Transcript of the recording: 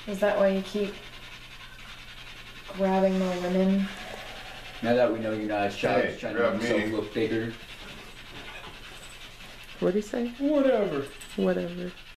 Is that why you keep grabbing more women? Now that we know you're not a child, just trying to make yourself look bigger. What'd he say? Whatever. Whatever.